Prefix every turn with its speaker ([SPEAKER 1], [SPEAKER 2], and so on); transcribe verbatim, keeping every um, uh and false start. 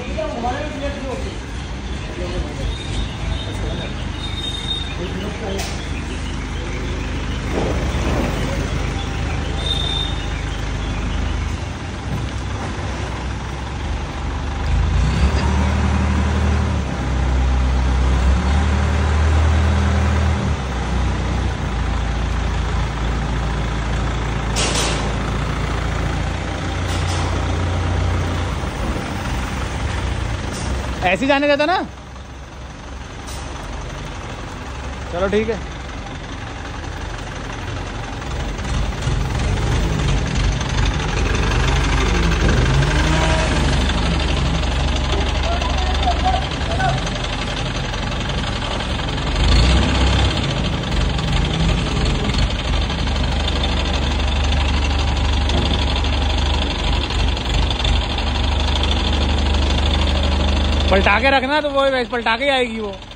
[SPEAKER 1] ऐसे ही जाने देता ना। चलो ठीक है। पलटा के रखना तो वो पलटा के आएगी वो।